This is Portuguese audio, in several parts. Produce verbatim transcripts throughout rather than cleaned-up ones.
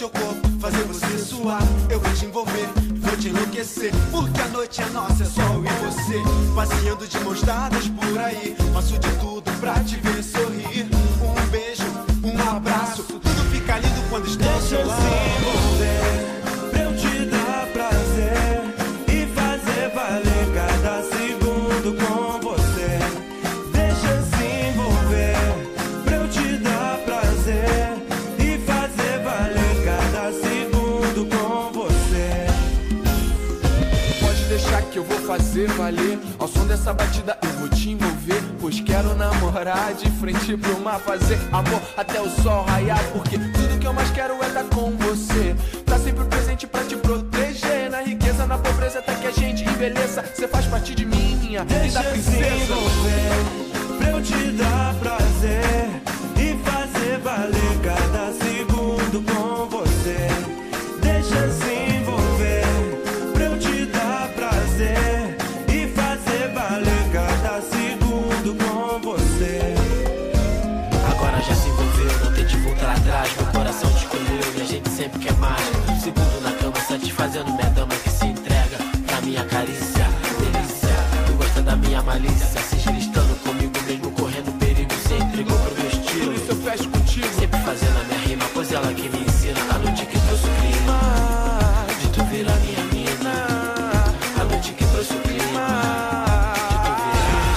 seu corpo, fazer você suar. Eu vou te envolver, vou te enlouquecer, porque a noite é nossa, é só eu e você. Passeando de mãos dadas por aí, faço de tudo pra te ver sorrir. Um beijo, um abraço, tudo fica lindo quando estou ao seu lado. Deixa eu se envolver, pra eu te dar prazer e fazer valer cada segundo com você. Deixa eu se envolver, pra eu te dar prazer e fazer valer cada segundo com você. Pode deixar que eu vou fazer valer. Ao som dessa batida eu vou te envolver, pois quero namorar de frente pro mar, fazer amor até o sol raiar, porque tudo que eu mais quero é estar com você. Tá sempre presente pra te proteger, na riqueza, na pobreza, até que a gente envelheça. Cê faz parte de mim, minha linda princesa. Deixa eu se envolver, pra eu te dar prazer e fazer valer cada segundo com você. Deixa eu se envolver, pra eu te dar prazer e fazer valer cada segundo com você. Agora já se envolveu, não tente voltar atrás. Meu coração te escolheu e a gente sempre quer mais. Segundo na cama, satisfazendo minha dama que se entrega pra minha carícia. Delícia, tu gosta da minha malícia, se gelistando comigo mesmo, correndo perigo. Se entregou pro meu estilo, Por isso eu fecho contigo, sempre fazendo a minha rima, pois ela que me ensina. A noite que trouxe o clima, de tu virar minha mina. A noite que trouxe o clima, de tu virar.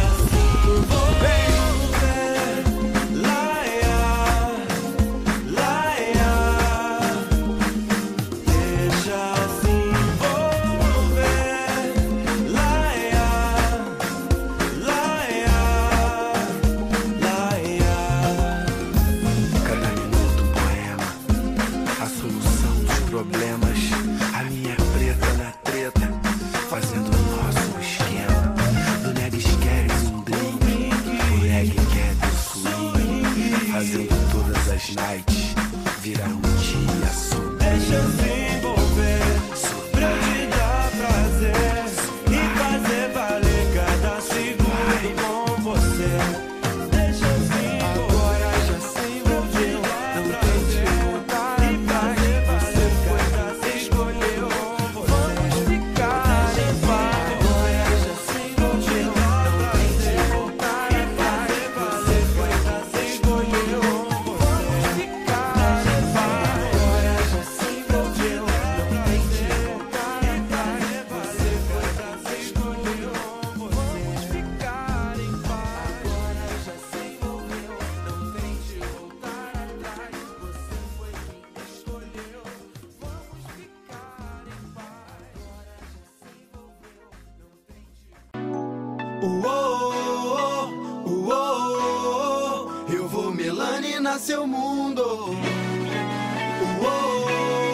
Cada minuto um poema, a solução dos problemas. A minha é preta na treta, fazendo o nosso esquema. Do Negs queres um drink, o reggae quer do swing, fazendo todas as nights virar um dia sublime. Deixa eu se envolver, pra eu te dar prazer e fazer valer cada segundo com você. Deixa eu se envolver, agora já se envolveu, não tente voltar atrás. Você foi quem escolheu, vamos ficar em paz. Agora já se envolveu, não tente voltar atrás. Você foi quem escolheu, vamos ficar em paz. Agora já se envolveu, não tente voltar atrás. Você foi quem escolheu, vamos ficar em paz. Agora já se envolveu, não tente voltar atrás. Você foi quem escolheu, vamos ficar em paz. Agora já se envolveu, não tente. Uou, uou, eu vou melaninar seu mundo. Uou,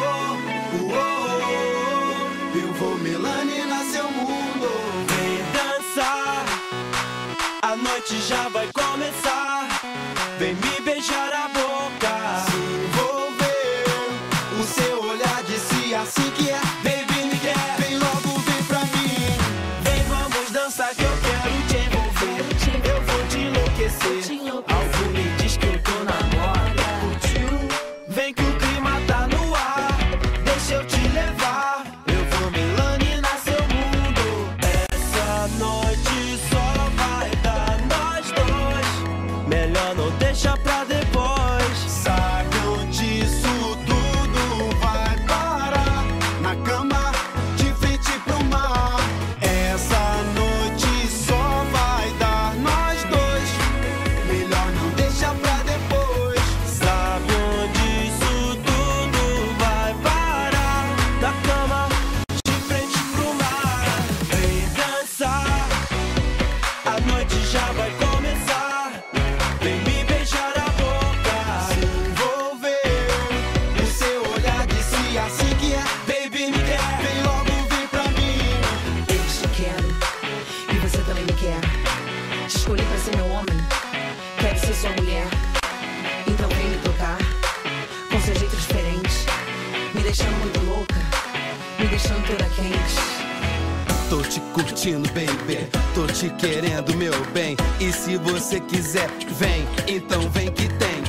uou, eu vou melaninar seu mundo. vem dançar, a noite já vai começar. Vem me beijar a boca, Se envolver, o seu olhar disse assim que é. baby me quer. Vem logo, vem pra mim. Vem, vamos dançar que eu quero te envolver. Eu vou te enlouquecer. Algo me diz que eu tô na moda. Vem que o clima tá no ar, deixa eu te levar. Eu vou melaninar seu mundo. Essa noite só vai dar nós dois. Melhor não deixa pra depois. Saiam disso, tudo vai parar na cama, de frente pro mar. Essa noite só vai dar nós dois. Melhor não deixa pra depois. Sabe onde isso tudo vai parar? Na cama, de frente pro mar. Vem dançar, a noite já vai começar. Vem me beijar a boca, Se envolver, o seu olhar disse assim que é. baby me quer. Vem logo, vem pra mim. Eu te quero e você também me quer. Te escolhi pra ser meu homem, quero ser sua mulher. Então vem me tocar com seu jeito diferente, me deixando muito louca, me deixando toda quente. Tô te curtindo, baby, tô te querendo, meu bem. E se você quiser, vem, então vem que tem.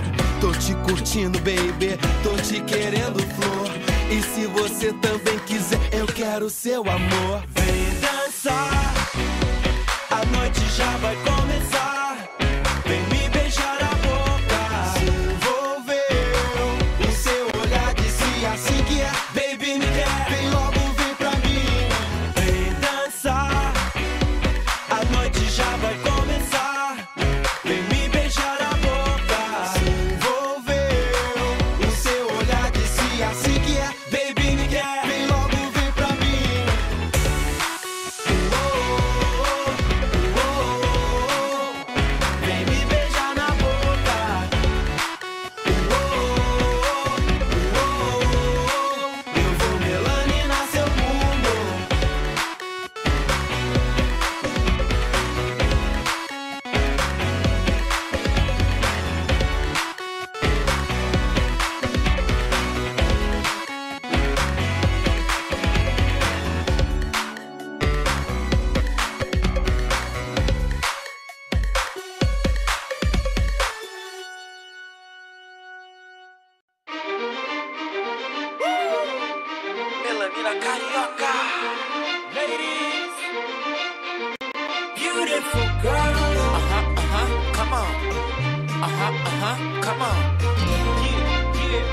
Tô te curtindo, baby, tô te querendo, flor. E se você também quiser, eu quero seu amor. Vem dançar, a noite já vai começar. Vem me beijar a boca. Se envolveu, o seu olhar disse assim que é. Baby, me quer, Vem logo, vem pra mim. vem dançar, a noite já vai começar. Vem me beijar a boca. Se envolveu, o seu olhar disse assim que é. Baby, me quer, Vem logo, vem pra mim. Oh, oh, oh, oh, oh. vem me beijar na boca. Oh, oh, oh, oh. Eu vou melaninar seu mundo. Melanina carioca. Ladies, beautiful girls. Uh-huh, uh-huh, come on. Uh-huh, uh-huh, come on. Yeah, yeah.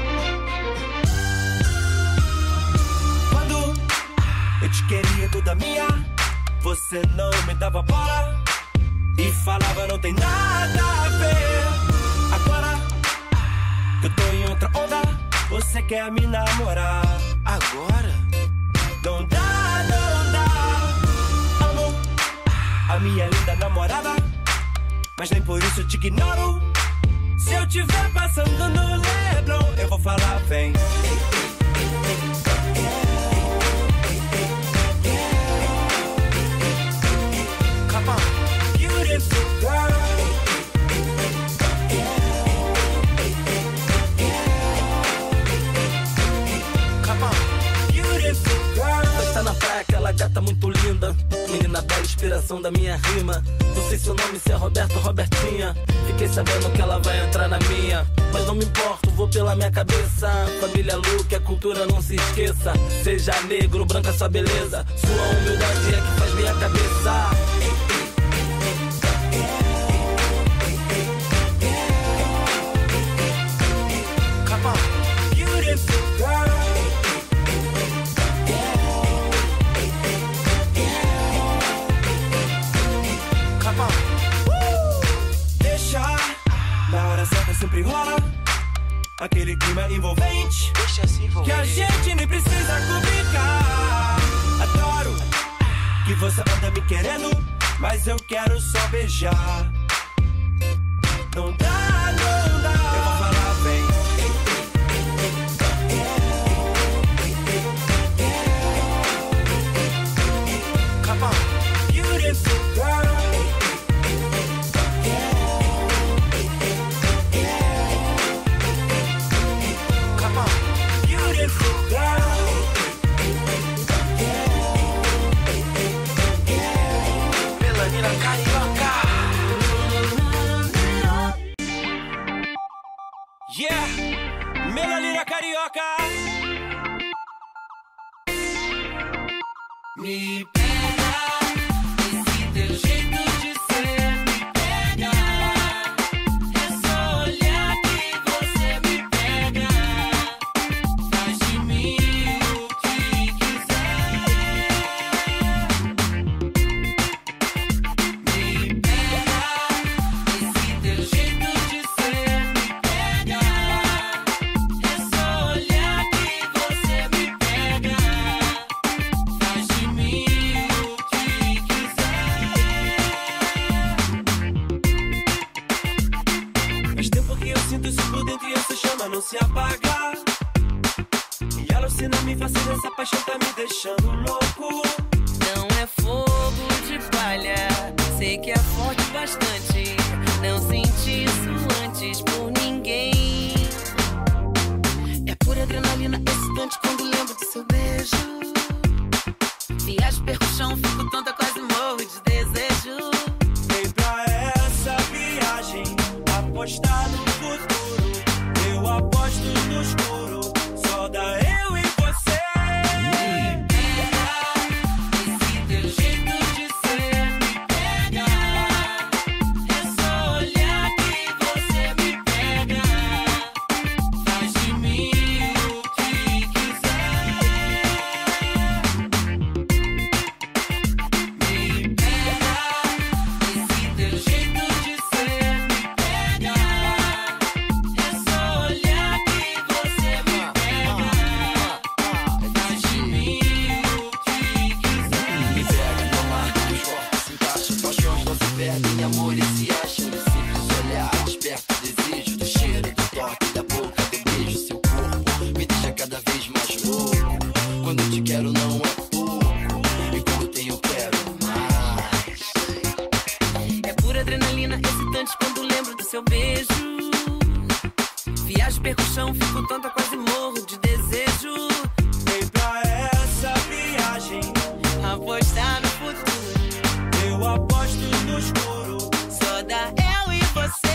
Quando eu te queria toda minha, você não me dava bola e falava não tem nada a ver. Agora que eu tô em outra onda, você quer me namorar. Agora? Não dá, não dá. Amo a minha linda namorada, mas nem por isso eu te ignoro. Se eu tiver passando no Leblon, eu vou falar vem. Come on. Beautiful girl. Come on. Beautiful girl. Está na praia, aquela gata muito linda. Menina bela, inspiração da minha rima. Não sei seu nome, se é Roberto ou Robertinha. Fiquei sabendo que ela vai entrar na minha. Mas não me importo, vou pela minha cabeça. Família Lu, que a cultura não se esqueça. Seja negro, branca, sua beleza. Sua humildade é que faz minha cabeça. Come on. Beautiful girl. Come on. Deixa, na hora certa sempre rola aquele clima envolvente Deixa se envolver. que a gente nem precisa complicar. Adoro que você anda me querendo, mas eu quero só beijar. Não dá, não dá. Eu vou falar bem. Come on. Beautiful girl. Come on. Beautiful girl. Melanina carioca. Yeah, melanina carioca. Me pega, esse teu jeito de ser me pega. É só olhar que você me pega. Faz de mim o que quiser. Me pega, esse teu jeito de ser me pega. É só olhar que você me pega. Faz de mim o que quiser. Faz tempo que eu sinto isso por dentro e essa chama não se apaga. E alucina-me, fascina, essa paixão tá me deixando louco. Não é fogo de palha, sei que é forte bastante. Não senti isso antes por ninguém. É pura adrenalina excitante quando lembro do seu beijo. Viajo, perco o chão, fico tonta, quase morro de desejo. Vem pra essa viagem, apostar no futuro. seu beijo. Viajo, perco o chão, fico tonta, quase morro de desejo. Vem pra essa viagem, apostar no futuro. Eu aposto no escuro. Só dá eu e você.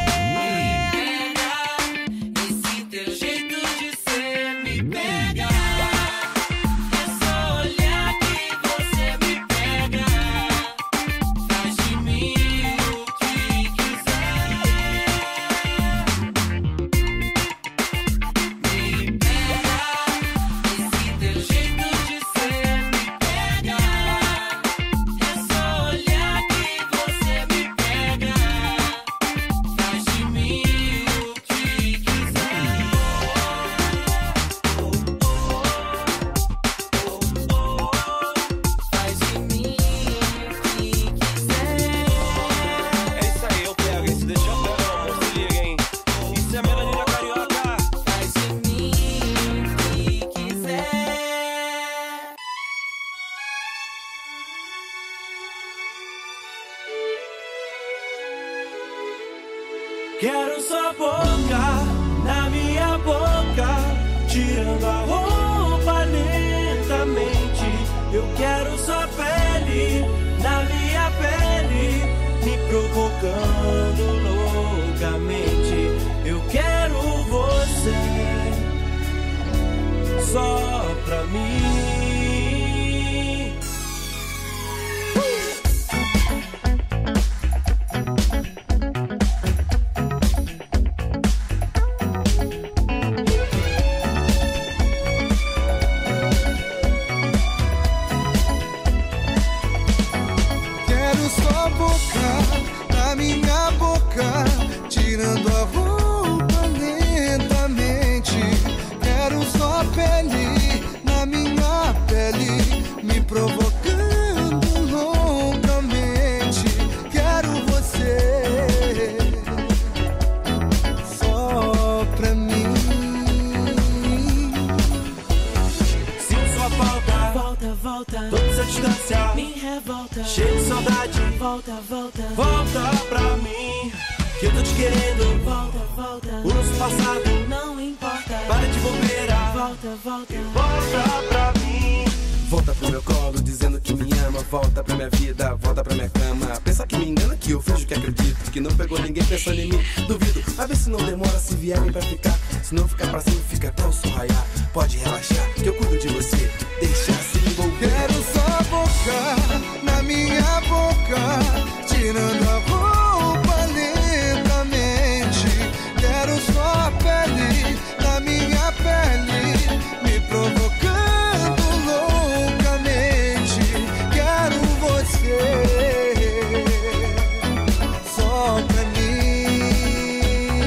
Quero sua boca na minha boca, tirando a roupa lentamente. Eu quero sua pele na minha pele, me provocando loucamente. Eu quero você só pra mim. Tirando a roupa lentamente. Quero sua pele na minha pele, me provocando loucamente. Quero você só pra mim. Sinto sua falta, volta, volta, toda essa distância me revolta. Cheio de saudade, volta, volta, volta pra mim. Que eu tô te querendo, volta, volta. O nosso passado não importa. Para de bobeira, volta, volta, volta pra mim. Volta pro meu colo dizendo que me ama. Volta pra minha vida, volta pra minha cama. Pensa que me engana, que eu finjo que acredito, que não pegou ninguém pensando em mim. Duvido, a ver se não demora, se vierem pra ficar. Se não ficar pra sempre, fica até o sol raiar. Pode relaxar, que eu cuido de você. Deixa se envolver. Quero sua boca na minha boca, tirando a roupa lentamente. Quero sua pele na minha pele, me provocando loucamente. Quero você só pra mim.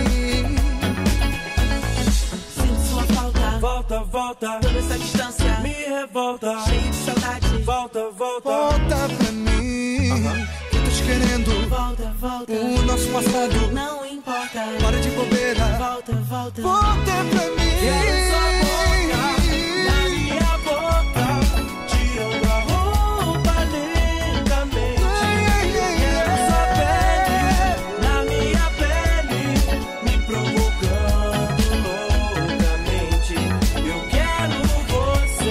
Sinto sua falta, volta, volta. Toda essa distância me revolta. Cheio de saudade, volta, volta. Volta pra mim, uh-huh. Eu tô te querendo. Volta, volta. O nosso passado não importa. Para de bobeira. Volta, volta. Volta pra mim. Quero sua boca na minha boca, tirando a roupa lentamente. Quero sua pele na minha pele, me provocando loucamente. Eu quero você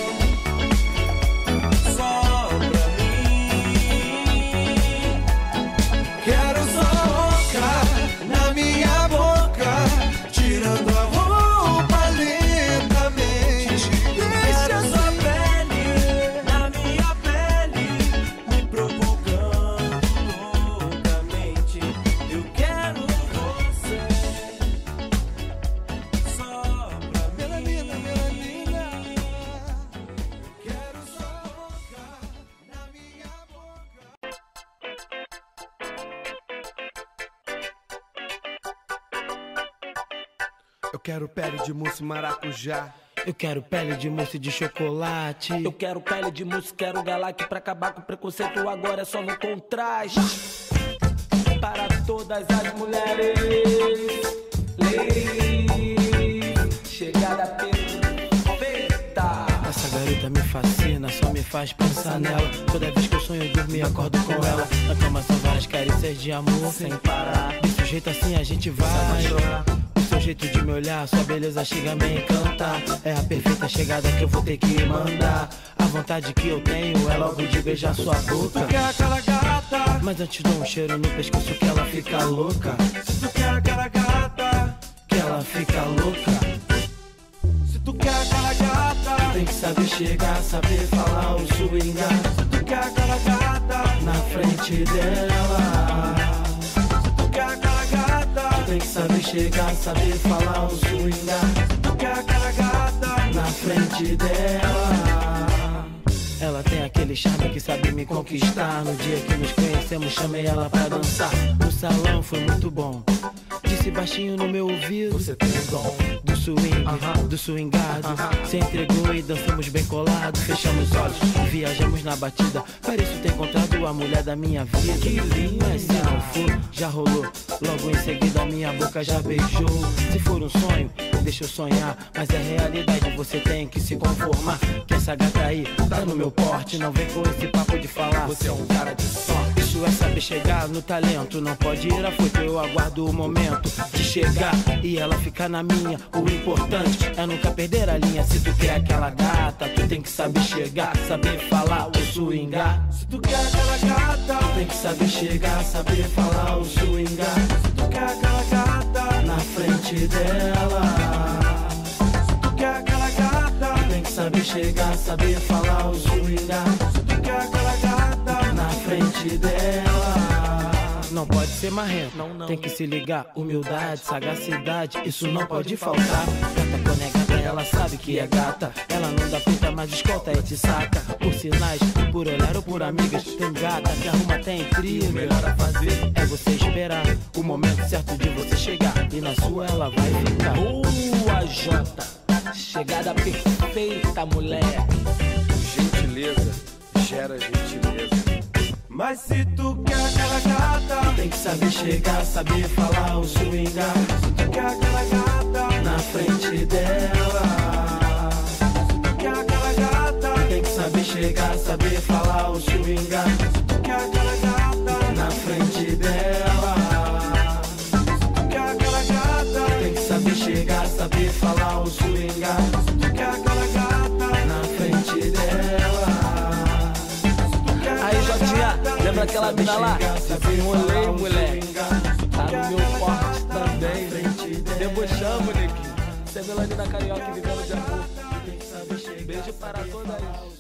só pra mim. Quero sua boca na minha boca, tirando a roupa lentamente. Quero sua pele na minha pele, me provocando loucamente. Eu quero você só pra mim. Melanina, melanina. Quero sua boca na minha boca. Eu quero pele de mousse maracujá. Eu quero pele de mousse de chocolate. Eu quero pele de mousse, quero galac pra acabar com o preconceito. Agora é só no contraste. Para todas as mulheres, ladies, chegada perfeita. Essa garota me fascina, só me faz pensar nela. Toda vez que eu sonho, eu durmo e acordo com ela. Na cama são várias carícias de amor sem parar. Isso jeito assim a gente vai. O seu jeito de me olhar, sua beleza chega a me encantar. É a perfeita chegada que eu vou ter que mandar. A vontade que eu tenho é logo de beijar sua boca. Se tu quer aquela gata, mas antes dou um cheiro no pescoço que ela fica louca. Se tu quer aquela gata, que ela fica louca. Se tu quer aquela gata, tem que saber chegar, saber falar o swingar. Se tu quer aquela gata, na frente dela. Se tu quer aquela gata, tem que saber chegar, saber falar o swingar. Se tu quer aquela gata, na frente dela. Ela tem aquele charme que sabe me conquistar. No dia que nos conhecemos chamei ela pra dançar. No salão foi muito bom. Disse baixinho no meu ouvido: você tem o dom do swing, uh-huh. do swingado. uh-huh. Se entregou e dançamos bem colado. Fechamos os olhos e viajamos na batida. Pareço ter encontrado a mulher da minha vida. Que linda. Mas se não for, já rolou. Logo em seguida minha boca já beijou. Se for um sonho, deixa eu sonhar. Mas é realidade, você tem que se conformar. Que essa gata aí tá no meu porte. Não vem com esse papo de falar, você é um cara de sorte. Isso é saber chegar no talento. Não pode ir a foto, eu aguardo o momento de chegar e ela ficar na minha. O importante é nunca perder a linha. Se tu quer aquela gata, tu tem que saber chegar, saber falar o swingar. Se tu quer aquela gata, tem que saber chegar, saber falar o swingar. Se tu quer aquela gata, na frente dela. Se tu quer aquela gata, tem que saber chegar, saber falar o swingar. Se tu quer aquela gata, na frente dela. Não pode ser marrento, não, não. Tem que se ligar, humildade, sagacidade, isso não pode faltar. Gata quando é gata, ela sabe que é gata. Ela não dá puta, mas escolta e te saca. Por sinais, por olhar ou por amigas. Tem gata que arruma até intriga. O melhor a fazer é você esperar o momento certo de você chegar. E na sua ela vai ficar. Boa, Jota, chegada perfeita, mulher. Gentileza gera gentileza. Mas se tu quer aquela gata, tem que saber chegar, saber falar o swingar. Se tu quer aquela gata, na frente dela. Se tu quer aquela gata, tem que saber chegar, saber falar o swingar. Se tu quer aquela gata, na frente dela. Se tu quer aquela gata, tem que saber chegar, saber falar o swingar. Se tu quer aquela gata, na frente dela. Aí, Jotinha, lembra aquela mina lá? Desenrolei, mulher. Tá no meu porte também. Debochamos, neguinho. Você é melanina carioca vivendo de amor. Beijo para todas.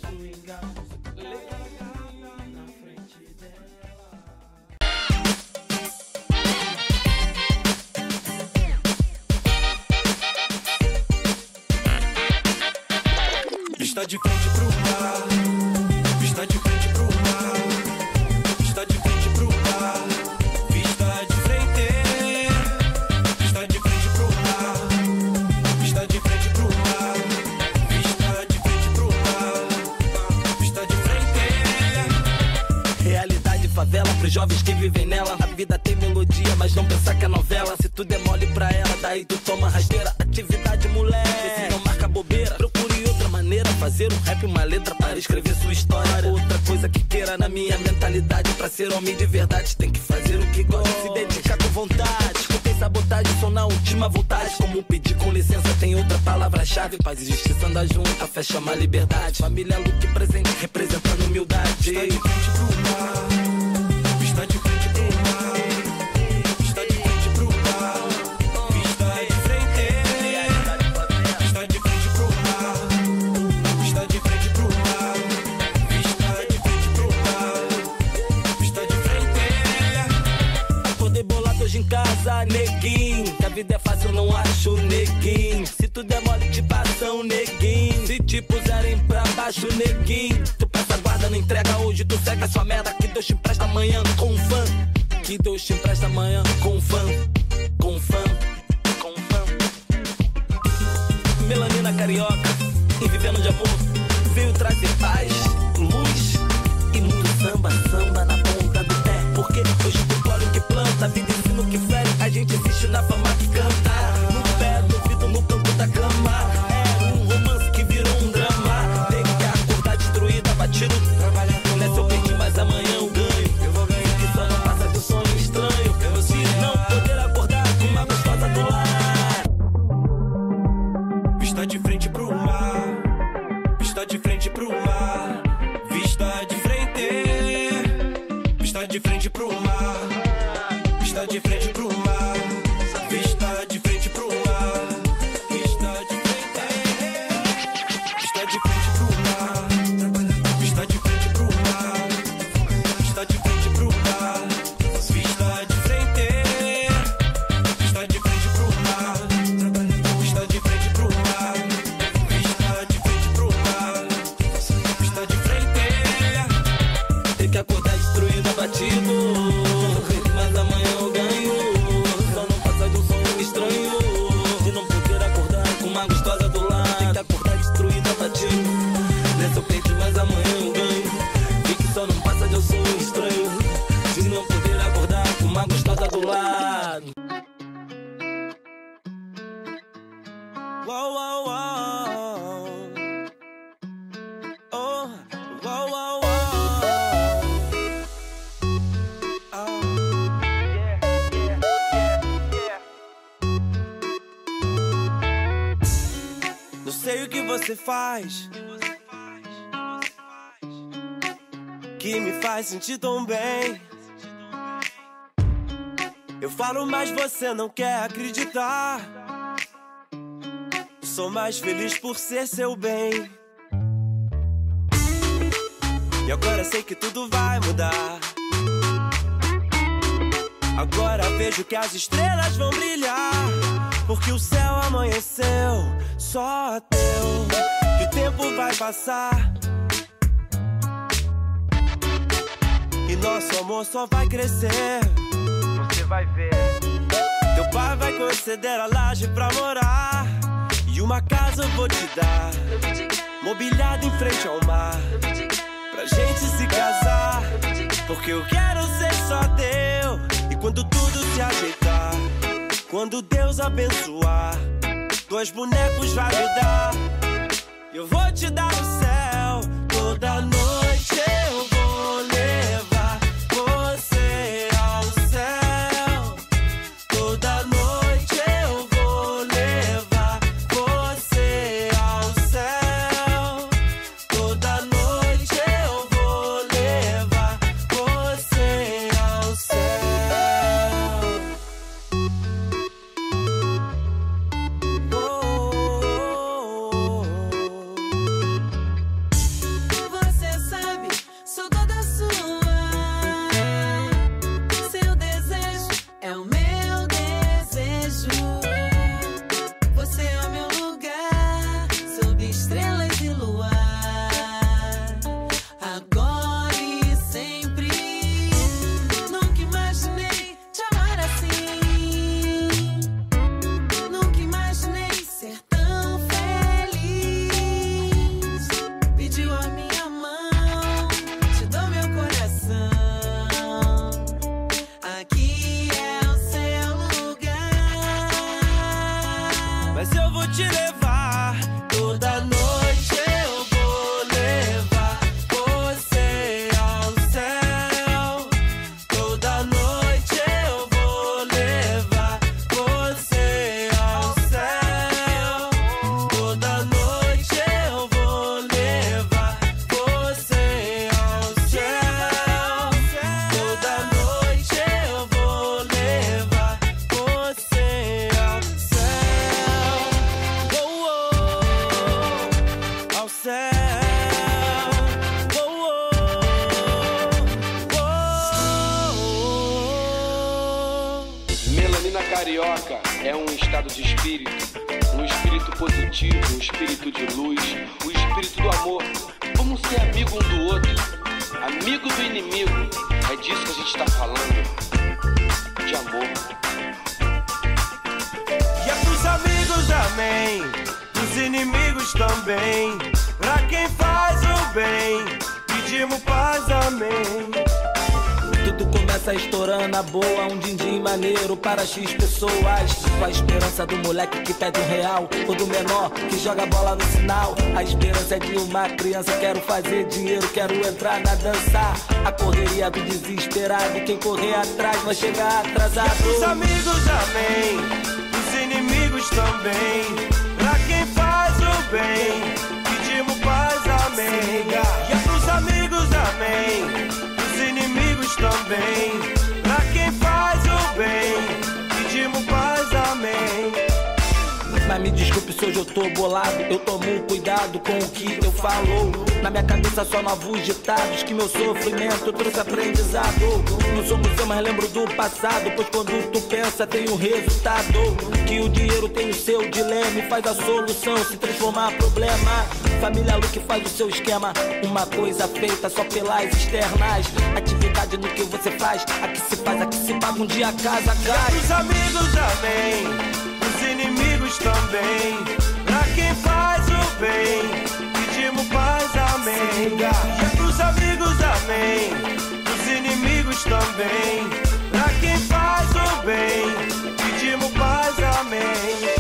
Está de frente pro mar. Está de frente pro mar. Está de frente pro mar. Vista de frente. Está de frente pro mar. Está de frente pro mar. Vista de frente pro mar. Está de frente. Realidade favela pros jovens que vivem nela. A vida tem melodia, mas não pensar que é novela. Se tu demole pra ela, daí tu toma rasteira. Atividade, mulher, se não marca bobeira. Procure outra maneira, fazer um rap, uma letra para escrever sua história. Outra coisa que queira na minha mentalidade. Pra ser homem de verdade tem que fazer o que gosta, se dedicar com vontade. Escutei sabotagem, som na última vontade. Como pedir com licença, tem outra palavra-chave. Paz e justiça anda junto, a fé chama liberdade. Família, luta e presente, representando humildade. Está de frente pro mar. Está de frente pro mar. Está de frente pro mar. Vista de frente. Está de frente pro mar. Está de frente pro mar. Vista de frente pro mar. Está de frente. Acordei bolado hoje em casa, neguinho. Que a vida é fácil, eu não acho, neguinho. Se tu der mole, te passam, neguinho. Se te puserem pra baixo, neguinho. Tu passa a guarda, não entrega hoje, tu segue a sua merda. Que Deus te empresta amanhã com fã. Que Deus te empresta amanhã com fã. Com fã, com fã. Melanina carioca, e vivendo de amor. Veio trazer paz, luz e muito samba, samba na ponta do pé. Porque hoje tu colhe o que planta, a vida ensina o que fere. A gente existe na fama que canta. No pé do ouvido, no canto da cama. É um romance que virou um drama. Tem que acordar destruída, batido. Nessa eu perdi, mas amanhã eu ganho. Que só não passa de um sonho estranho. Se não poder de frente pro mar, vista de frente pro mar, vista de frente pro mar, vista de frente, vista de frente pro mar, vista de frente pro mar, vista de frente pro mar, vista de frente, vista de frente pro mar, vista de frente pro mar, vista de frente pro mar, vista de frente. Tem que acordar destruído, abatido, mas amanhã eu ganho. Só não passa de um sonho estranho, de não poder acordar com uma gostosa do lado. Tem que acordar destruído, abatido, nessa eu perdi, mas amanhã eu ganho. E que só não passa de um sonho estranho, de não poder acordar com uma gostosa do lado. Uou, uou, uou. Oh, uou, uou, uou. Não sei o que você faz que me faz sentir tão bem. Eu falo, mas você não quer acreditar. Sou mais feliz por ser seu bem. E agora sei que tudo vai mudar. Agora vejo que as estrelas vão brilhar, porque o céu amanheceu só teu. Que o tempo vai passar e nosso amor só vai crescer. Você vai ver, teu pai vai conceder a laje pra morar, e uma casa eu vou te dar, mobiliada em frente ao mar, pra gente se casar. Porque eu quero ser só teu. E quando tudo se ajeitar, quando Deus abençoar, dois bonecos vai me dar. Eu vou te dar o céu. Toda noite eu vou levar você ao céu. Toda noite eu vou levar você ao céu. Toda noite eu vou levar você ao céu. Oh, oh, oh. Você sabe, sou toda sua. Seu desejo é o meu desejo. Você é o meu lugar, sob estrelas e luar. Agora e sempre. Nunca imaginei te amar assim. Nunca imaginei ser tão feliz. Pediu a minha mão, te dou meu coração. Aqui é o seu lugar. Mas eu vou te levar. Toda noite eu vou levar você ao céu. Toda noite eu vou levar você ao céu. Toda noite eu vou levar você ao céu. Toda noite eu vou levar você ao céu. Oh, oh, ao céu. Oh, oh, oh. Melanina carioca é um estado de espírito, um espírito positivo, um espírito de luz, o espírito do amor. Vamos ser amigo um do outro, amigo do inimigo. É disso que a gente tá falando, de amor. E é pros amigos, amém. Pros inimigos também. Pra quem faz o bem, pedimos paz, amém. Tudo começa estourando a boa, um din-din maneiro para X pessoas. Com a esperança do moleque que pede um real, ou do menor que joga bola no sinal. A esperança é de uma criança, quero fazer dinheiro, quero entrar na dança. A correria do desesperado, quem correr atrás vai chegar atrasado. E pros amigos, amém. Pros inimigos também. Pra quem faz o bem, pedimos paz, amém. E é pros amigos, amém. Pros inimigos também. me desculpe se hoje eu tô bolado. Eu tomo cuidado com o que eu falo. Na minha cabeça só novos ditados, que meu sofrimento trouxe aprendizado. Não sou museu, mas lembro do passado, pois quando tu pensa tem um resultado. Que o dinheiro tem o seu dilema e faz a solução se transformar em problema. Família Lu que faz o seu esquema, uma coisa feita só pelas externas. Atividade no que você faz, aqui se faz, aqui se paga, um dia a casa cai. Os amigos, amém, os inimigos também. Pra quem faz o bem, pedimos paz, amém. E é pros amigos, amém, os inimigos também. Pra quem faz o bem, pedimos paz, amém.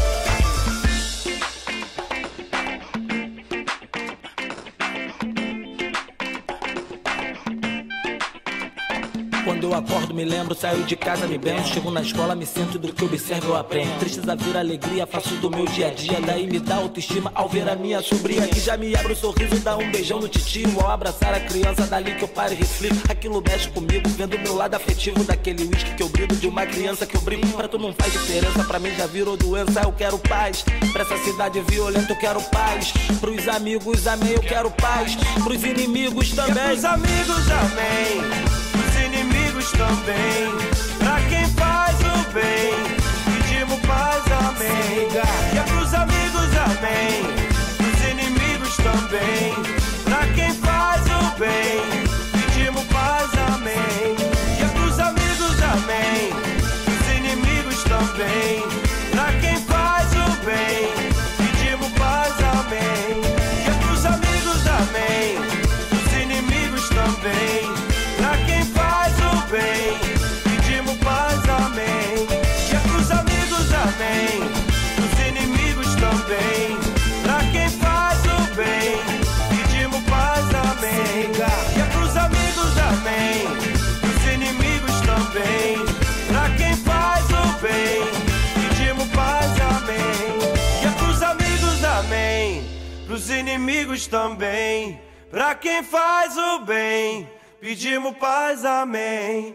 Quando eu acordo me lembro, saio de casa me benzo. Chego na escola, me sinto do que observo eu aprendo. Tristeza vira alegria, faço do meu dia a dia. Daí me dá autoestima ao ver a minha sobrinha que já me abre o sorriso, dá um beijão no titio. Ao abraçar a criança, dali que eu paro e reflito. Aquilo mexe comigo, vendo o meu lado afetivo. Daquele uísque que eu brigo, de uma criança que eu brigo. Pra tu não faz diferença, pra mim já virou doença. Eu quero paz, pra essa cidade violenta eu quero paz. Pros amigos, amém, eu quero paz. Pros inimigos também. E pros amigos, amém, inimigos também. Pra quem faz o bem, pedimos paz, amém. E é pros amigos, amém, pros inimigos também. Pra quem faz o bem, pedimos paz, amém. E é pros amigos, amém, pros inimigos também. Pra quem faz o bem, pedimos paz, amém. E é pros amigos, amém, pros inimigos também. Pra quem faz o bem, pedimos paz, amém. E é pros amigos, amém, pros inimigos também. Pra quem faz o bem, pedimos paz, amém. E é pros amigos, amém, pros inimigos também. Pra quem faz o bem, pedimos paz, amém. E é pros amigos, amém, pros inimigos também. Pra quem faz o bem, pedimos paz, amém.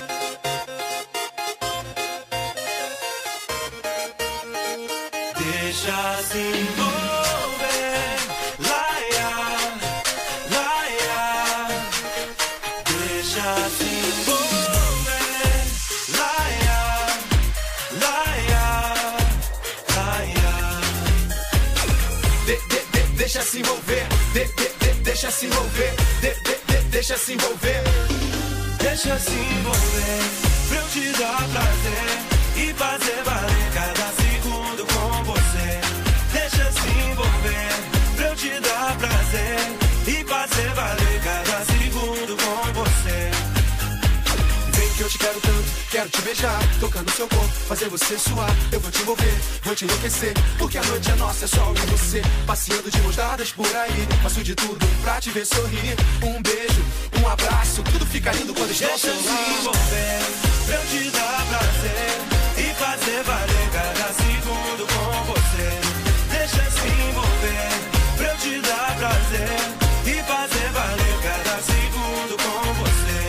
Deixa se envolver, laia, laia. Deixa se envolver, laia, laia, laia. De, de, de, deixa se envolver, de, de, de, deixa se envolver, de, de, de, deixa se envolver. Deixa se envolver, pra eu te dar prazer e fazer valer cada segundo com você. Deixa se envolver, pra eu te dar prazer e fazer valer cada segundo com você. Vem que eu te quero tanto, quero te beijar, tocar no seu corpo, fazer você suar. Eu vou te envolver, vou te enlouquecer, porque a noite é nossa, é só eu e você. Passeando de mãos dadas por aí, faço de tudo pra te ver sorrir. Um beijo, um abraço, tudo fica lindo quando estou ao seu lado. Deixa se envolver, pra eu te dar prazer e fazer valer cada segundo com você. Deixa se envolver, pra eu te dar prazer e fazer valer cada segundo com você.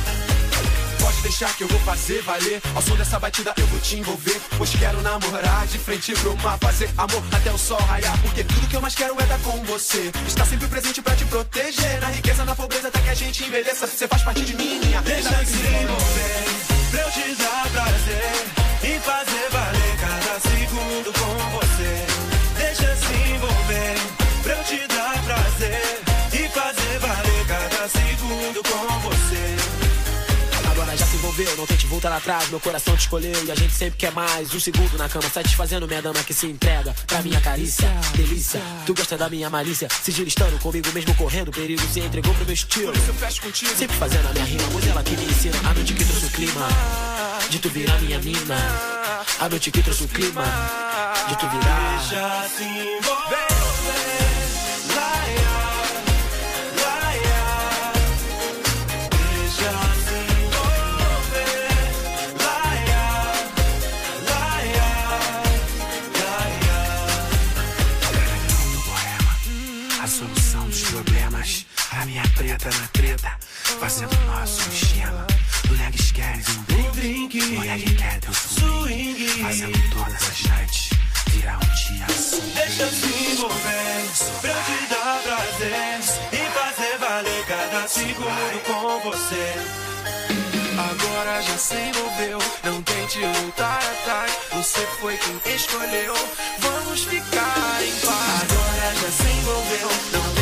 Pode deixar que eu vou fazer valer, ao som dessa batida eu vou te envolver. Pois quero namorar de frente pro mar, fazer amor até o sol raiar. Porque tudo que eu mais quero é dar com você, estar sempre presente pra te proteger. Na riqueza, na pobreza, até que a gente envelheça. Você faz parte de mim, minha vida. Deixa se envolver, pra eu te dar prazer e fazer valer cada segundo com você. Deixa se envolver, pra eu te dar prazer e fazer valer cada segundo com você. Agora já se envolveu, não tente voltar atrás. Meu coração te escolheu e a gente sempre quer mais. Um segundo na cama, satisfazendo minha dama que se entrega pra minha carícia, delícia. Tu gosta da minha malícia, sigilo estando comigo mesmo correndo perigo. Se entregou pro meu estilo, Por isso eu fecho contigo, sempre fazendo a minha rima. Pois ela que me ensina, a noite que trouxe o clima de tu virar minha mina. A noite que trouxe o clima de tu virar. Deixa se envolver, laia, laia. Deixa se envolver, laia, laia, laia. A solução dos problemas, a minha preta na treta, fazendo nosso esquema. Mulheres querem um drink, mulheres querem teu swing, fazendo todas as noites virá um dia assim. Deixa eu se envolver, pra eu te dar prazer e fazer valer cada segundo com você. Agora já se envolveu, não tente voltar atrás. Você foi quem escolheu, vamos ficar em paz. Agora já se envolveu, não